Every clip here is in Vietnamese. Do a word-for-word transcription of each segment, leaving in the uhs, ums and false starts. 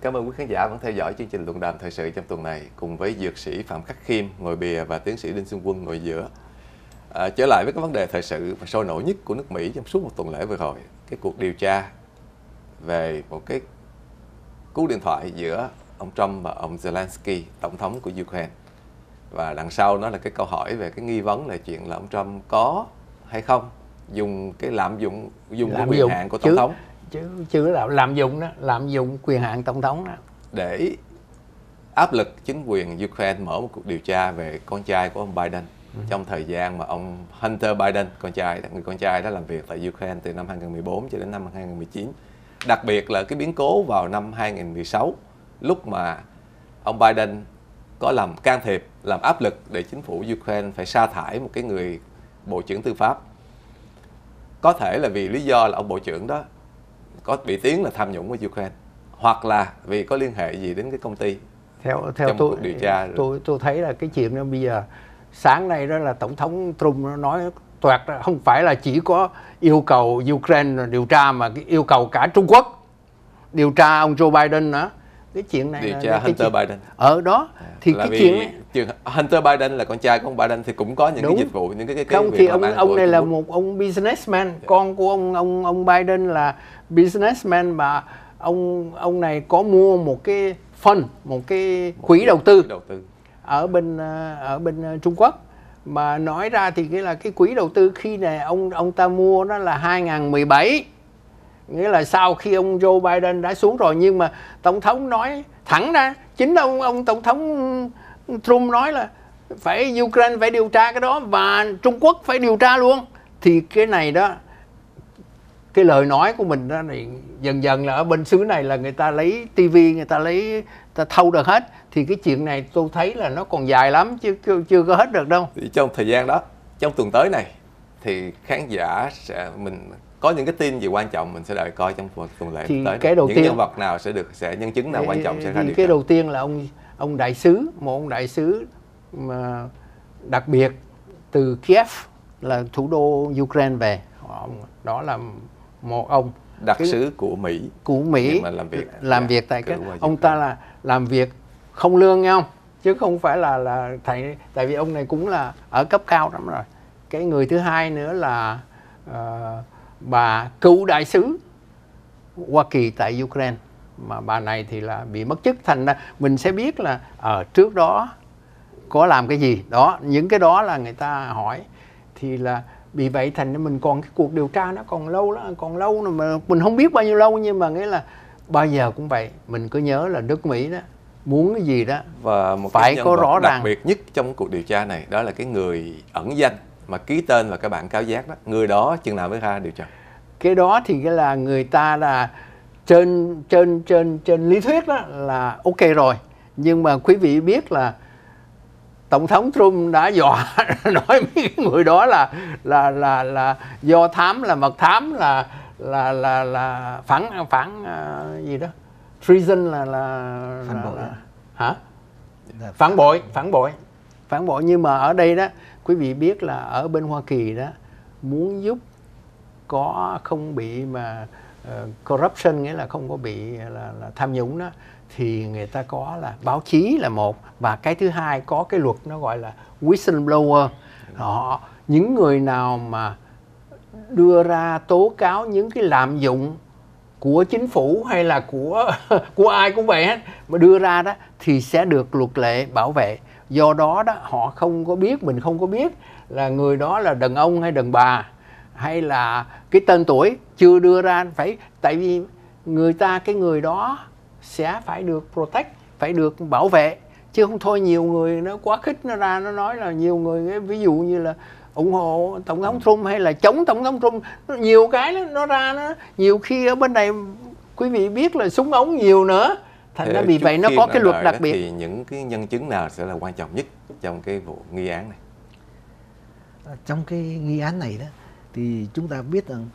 Cảm ơn quý khán giả vẫn theo dõi chương trình luận đàm thời sự trong tuần này cùng với dược sĩ Phạm Khắc Khiêm ngồi bìa và tiến sĩ Đinh Xuân Quân ngồi giữa. À, trở lại với cái vấn đề thời sự và sôi nổi nhất của nước Mỹ trong suốt một tuần lễ vừa rồi, cái cuộc điều tra về một cái cú điện thoại giữa ông Trump và ông Zelensky, tổng thống của Ukraine. Và đằng sau nó là cái câu hỏi về cái nghi vấn là chuyện là ông Trump có hay không dùng cái lạm dụng dùng cái quyền hạn của tổng chứ, thống chứ chứ là lạm dụng đó, lạm dụng quyền hạn tổng thống đó để áp lực chính quyền Ukraine mở một cuộc điều tra về con trai của ông Biden ừ. trong thời gian mà ông Hunter Biden, con trai người con trai đó làm việc tại Ukraine từ năm hai nghìn không trăm mười bốn cho đến năm hai nghìn không trăm mười chín. Đặc biệt là cái biến cố vào năm hai nghìn không trăm mười sáu lúc mà ông Biden có làm can thiệp, làm áp lực để chính phủ Ukraine phải sa thải một cái người bộ trưởng tư pháp. Có thể là vì lý do là ông bộ trưởng đó có bị tiếng là tham nhũng ở Ukraine, hoặc là vì có liên hệ gì đến cái công ty. Theo theo trong tôi cuộc điều tra tôi tôi thấy là cái chuyện đó bây giờ sáng nay đó là tổng thống Trump nó nói toẹt ra, không phải là chỉ có yêu cầu Ukraine điều tra mà yêu cầu cả Trung Quốc điều tra ông Joe Biden nữa. Cái chuyện này điều là tra Hunter chuyện... Biden ở đó thì là cái vì chuyện này... chuyện Hunter Biden là con trai của ông Biden thì cũng có những Đúng. cái dịch vụ, những cái cái, cái không việc thì ông ông này là Trung Quốc. một ông businessman, yeah. Con của ông ông ông Biden là businessman, mà ông ông này có mua một cái fund, một cái một quỹ đầu tư, đầu tư ở bên ở bên Trung Quốc. Mà nói ra thì cái là cái quỹ đầu tư khi này ông ông ta mua nó là hai nghìn không trăm mười bảy, nghĩa là sau khi ông Joe Biden đã xuống rồi. Nhưng mà tổng thống nói thẳng ra, chính ông ông tổng thống Trump nói là phải Ukraine phải điều tra cái đó và Trung Quốc phải điều tra luôn. Thì cái này đó, cái lời nói của mình đó này dần dần là ở bên xứ này là người ta lấy tivi, người ta lấy ta thâu được hết. Thì cái chuyện này tôi thấy là nó còn dài lắm chứ chưa có hết được đâu. Thì trong thời gian đó, trong tuần tới này thì khán giả sẽ mình có những cái tin gì quan trọng mình sẽ đợi coi trong tuần lễ thì tới. Cái đầu những tiên, nhân vật nào sẽ được sẽ nhân chứng nào thì, quan trọng sẽ ra điều tra. cái đầu tiên là ông ông đại sứ, một ông đại sứ mà đặc biệt từ Kiev là thủ đô Ukraine về. Đó là một ông đặc cái, sứ của Mỹ của Mỹ mà làm việc làm việc tại cái ông ta là làm việc không lương nghe không, chứ không phải là là thầy, tại vì ông này cũng là ở cấp cao lắm rồi. Cái người thứ hai nữa là uh, bà cựu đại sứ Hoa Kỳ tại Ukraine, mà bà này thì là bị mất chức, thành ra mình sẽ biết là ở trước đó có làm cái gì đó, những cái đó là người ta hỏi. Thì là vì vậy thành ra mình còn cái cuộc điều tra nó còn lâu đó, còn lâu mà mình không biết bao nhiêu lâu. Nhưng mà nghĩa là bao giờ cũng vậy, mình cứ nhớ là nước Mỹ đó muốn cái gì đó và một phải cái có rõ đặc ràng. biệt nhất trong cuộc điều tra này đó là cái người ẩn danh mà ký tên vào cái bản cáo giác đó. Người đó chừng nào mới ra điều tra? Cái đó thì cái là người ta là trên trên trên trên lý thuyết đó là ok rồi, nhưng mà quý vị biết là tổng thống Trump đã dọa nói mấy người đó là là là là do thám, là mật thám, là là là là phản phản uh, gì đó, treason là là phản là, bội là, hả phản bội phản bội phản bội. Nhưng mà ở đây đó quý vị biết là ở bên Hoa Kỳ đó muốn giúp có không bị mà uh, corruption, nghĩa là không có bị là, là tham nhũng đó, thì người ta có là báo chí là một, và cái thứ hai có cái luật nó gọi là whistleblower. Họ những người nào mà đưa ra tố cáo những cái lạm dụng của chính phủ hay là của của ai cũng vậy hết, mà đưa ra đó thì sẽ được luật lệ bảo vệ. Do đó đó họ không có biết, mình không có biết là người đó là đàn ông hay đàn bà, hay là cái tên tuổi chưa đưa ra, phải tại vì người ta cái người đó sẽ phải được protect, phải được bảo vệ, chứ không thôi nhiều người nó quá khích nó ra nó nói là nhiều người, ví dụ như là ủng hộ tổng thống Trump hay là chống tổng thống Trump, nhiều cái đó, nó ra nó nhiều khi ở bên này quý vị biết là súng ống nhiều nữa, thành ra vì vậy nó có cái luật đặc biệt. Thì những cái nhân chứng nào sẽ là quan trọng nhất trong cái vụ nghi án này? Trong cái nghi án này đó thì chúng ta biết rằng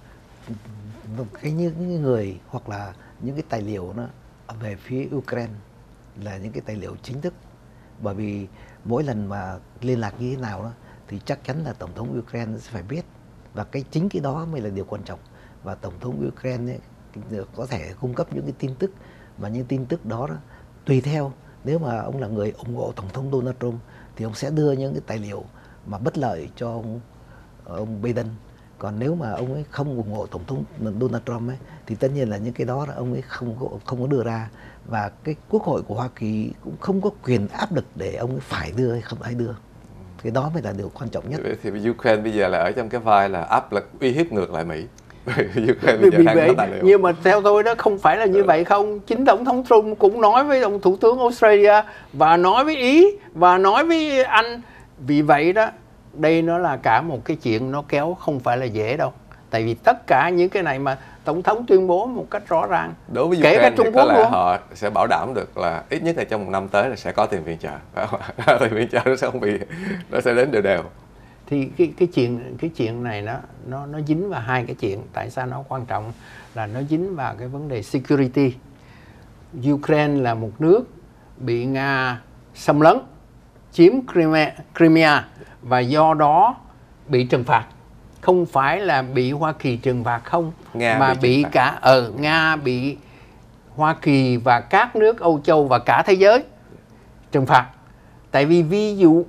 cái những người hoặc là những cái tài liệu nó về phía Ukraine là những cái tài liệu chính thức, bởi vì mỗi lần mà liên lạc như thế nào đó thì chắc chắn là tổng thống Ukraine sẽ phải biết, và cái chính cái đó mới là điều quan trọng. Và tổng thống Ukraine ấy, có thể cung cấp những cái tin tức và những tin tức đó, đó tùy theo, nếu mà ông là người ủng hộ Tổng thống Donald Trump thì ông sẽ đưa những cái tài liệu mà bất lợi cho ông, ông Biden. Còn nếu mà ông ấy không ủng hộ Tổng thống Donald Trump ấy, thì tất nhiên là những cái đó ông ấy không có, không có đưa ra. Và cái Quốc hội của Hoa Kỳ cũng không có quyền áp lực để ông ấy phải đưa hay không ai đưa. Cái đó mới là điều quan trọng nhất. Thì Ukraine bây giờ là ở trong cái vai là áp lực uy hiếp ngược lại Mỹ. Vì vậy, nhưng mà theo tôi đó không phải là như vậy không. Chính Tổng thống Trump cũng nói với ông Thủ tướng Australia và nói với Ý và nói với Anh. Vì vậy đó, đây nó là cả một cái chuyện nó kéo không phải là dễ đâu. Tại vì tất cả những cái này mà Tổng thống tuyên bố một cách rõ ràng. Đối với kể Ukraine cả Trung thì Quốc có lẽ luôn. họ sẽ bảo đảm được là ít nhất là trong một năm tới là sẽ có tiền viện trợ. Tiền viện trợ nó sẽ không bị, nó sẽ đến đều đều. Thì cái cái chuyện cái chuyện này nó nó nó dính vào hai cái chuyện. Tại sao nó quan trọng là nó dính vào cái vấn đề security. Ukraine là một nước bị Nga xâm lấn, chiếm Crimea, Crimea và do đó bị trừng phạt. Không phải là bị Hoa Kỳ trừng phạt không, Nga mà bị, bị cả ở ờ, Nga bị Hoa Kỳ và các nước Âu Châu và cả thế giới trừng phạt. Tại vì ví dụ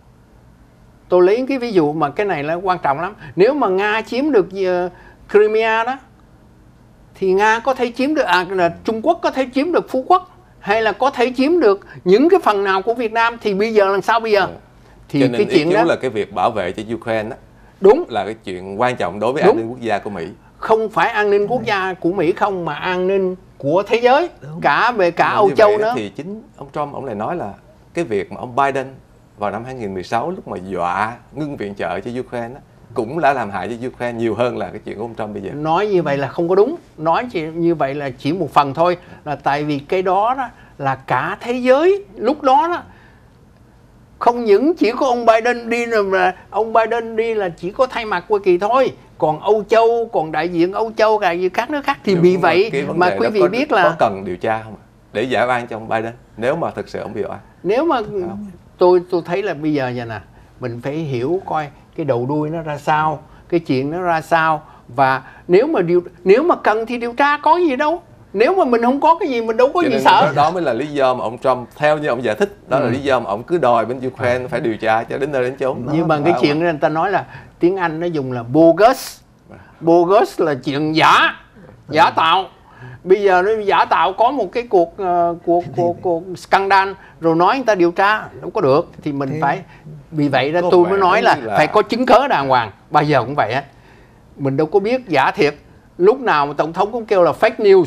tôi lấy cái ví dụ mà cái này là quan trọng lắm. Nếu mà Nga chiếm được uh, Crimea đó thì Nga có thể chiếm được à, là Trung Quốc có thể chiếm được Phú Quốc hay là có thể chiếm được những cái phần nào của Việt Nam thì bây giờ làm sao bây giờ? Yeah. Thì cho nên cái chuyện đó là cái việc bảo vệ cho Ukraine đó, đúng là cái chuyện quan trọng đối với đúng. an ninh quốc gia của Mỹ. Không phải an ninh quốc gia của Mỹ không, mà an ninh của thế giới, đúng. Cả về cả Âu Châu nữa. Thì chính ông Trump ông lại nói là cái việc mà ông Biden vào năm hai nghìn mười sáu lúc mà dọa ngưng viện trợ cho Ukraine đó, cũng đã làm hại cho Ukraine nhiều hơn là cái chuyện của ông Trump bây giờ. Nói như vậy là không có đúng. Nói chỉ, như vậy là chỉ một phần thôi. Là tại vì cái đó, đó là cả thế giới lúc đó đó. Không những chỉ có ông Biden đi, mà ông Biden đi là chỉ có thay mặt Hoa Kỳ thôi. Còn Âu Châu, còn đại diện Âu Châu, đại diện các nước khác thì vì vậy mà quý vị có, biết là có cần điều tra không để giải oan cho ông Biden nếu mà thực sự ông bị oan? Nếu mà tôi tôi thấy là bây giờ vậy nè, mình phải hiểu coi cái đầu đuôi nó ra sao, cái chuyện nó ra sao, và nếu mà điều nếu mà cần thì điều tra, có gì đâu. Nếu mà mình không có cái gì mình đâu có cho gì nên sợ. Đó, đó mới là lý do mà ông Trump, theo như ông giải thích, đó ừ. là lý do mà ông cứ đòi bên Ukraine phải điều tra cho đến nơi đến chốn. Nhưng mà cái chuyện đó người ta nói là tiếng Anh nó dùng là bogus. Bogus là chuyện giả, giả tạo. Bây giờ nó giả tạo có một cái cuộc uh, cuộc cuộc cuộc scandal rồi nói người ta điều tra đâu có được, thì mình Thế phải vì vậy đó tôi mới nói là, là phải có chứng cớ đàng hoàng. Bây giờ cũng vậy á, mình đâu có biết giả thiệt. Lúc nào mà tổng thống cũng kêu là fake news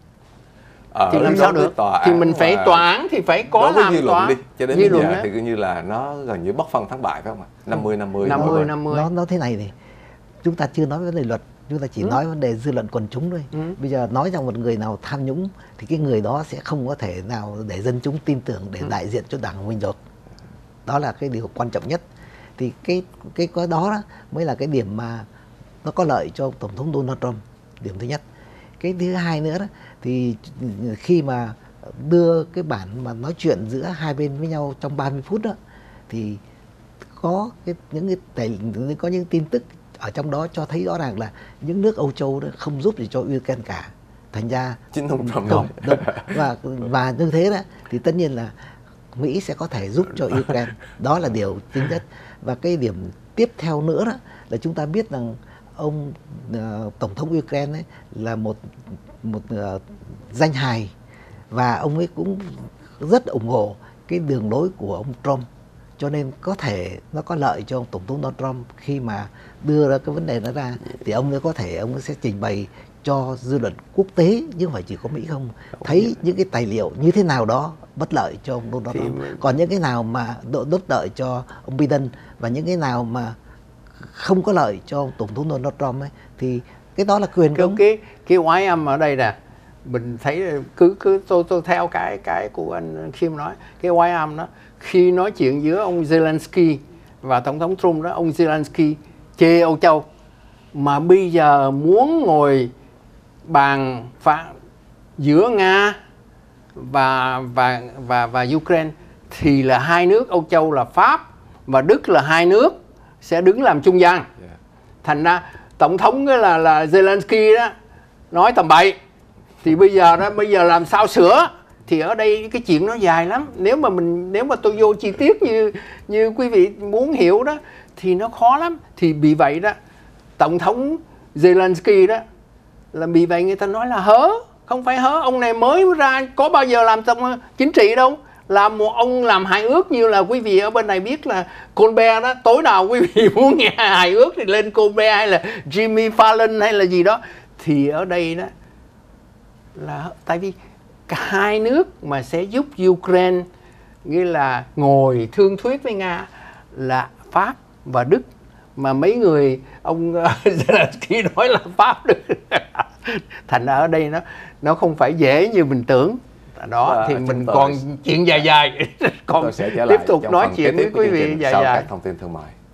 ờ, thì làm sao được? Thì mình phải tòa án thì phải có làm dư luận đi. Cho đến bây giờ đó. Thì cứ như là nó gần như bất phân thắng bại phải không ạ? năm mươi năm mươi. năm mươi năm mươi. Nó nó thế này thì chúng ta chưa nói vấn đề luật, chúng ta chỉ ừ. nói vấn đề dư luận quần chúng thôi. Ừ. Bây giờ nói rằng một người nào tham nhũng thì cái người đó sẽ không có thể nào để dân chúng tin tưởng để ừ. đại diện cho đảng của mình được. Đó là cái điều quan trọng nhất. Thì cái cái cái đó, đó mới là cái điểm mà nó có lợi cho tổng thống Donald Trump. Điểm thứ nhất. Cái thứ hai nữa đó, thì khi mà đưa cái bản mà nói chuyện giữa hai bên với nhau trong ba mươi phút đó, thì có cái những cái tài, có những tin tức ở trong đó cho thấy rõ ràng là những nước Âu Châu đó không giúp gì cho Ukraine cả. Thành ra chính ông Trump nói và và như thế đó thì tất nhiên là Mỹ sẽ có thể giúp cho Ukraine. Đó là điều chính nhất. Và cái điểm tiếp theo nữa đó là chúng ta biết rằng ông uh, tổng thống Ukraine ấy là một một uh, danh hài, và ông ấy cũng rất ủng hộ cái đường lối của ông Trump, cho nên có thể nó có lợi cho ông tổng thống Donald Trump khi mà đưa ra cái vấn đề đó ra, thì ông ấy có thể ông ấy sẽ trình bày cho dư luận quốc tế, chứ không phải chỉ có Mỹ không, thấy những cái tài liệu như thế nào đó bất lợi cho ông Donald Trump, còn những cái nào mà bất lợi cho ông Biden và những cái nào mà không có lợi cho ông tổng thống Donald Trump ấy, thì cái đó là quyền của ông. Cái cái oái âm ở đây nè, mình thấy cứ cứ tôi tôi theo cái cái của anh Kim nói, cái oái âm đó khi nói chuyện giữa ông Zelensky và tổng thống Trump đó, ông Zelensky chê Âu Châu, mà bây giờ muốn ngồi bàn phá giữa Nga và và và và Ukraine thì là hai nước Âu Châu là Pháp và Đức là hai nước sẽ đứng làm trung gian. Thành ra tổng thống là là Zelensky đó nói tầm bậy, Thì bây giờ đó, bây giờ làm sao sửa? Thì ở đây cái chuyện nó dài lắm. Nếu mà mình nếu mà tôi vô chi tiết như như quý vị muốn hiểu đó thì nó khó lắm. Thì vì vậy đó, Tổng thống Zelensky đó là vì vậy người ta nói là hớ, không phải hớ, ông này mới ra, có bao giờ làm trong chính trị đâu. Làm một ông làm hài ước, như là quý vị ở bên này biết là Colbert đó, tối nào quý vị muốn nghe hài ước thì lên Colbert hay là Jimmy Fallon hay là gì đó. Thì ở đây đó là tại vì cả hai nước mà sẽ giúp Ukraine, nghĩa là ngồi thương thuyết với Nga, là Pháp và Đức. Mà mấy người ông Zelensky nói là Pháp Đức. Thành ra ở đây nó nó không phải dễ như mình tưởng. Đó à, thì mình còn chuyện dài dài còn sẽ tiếp tục nói chuyện với quý vị dài sau dài. các thông tin thương mại.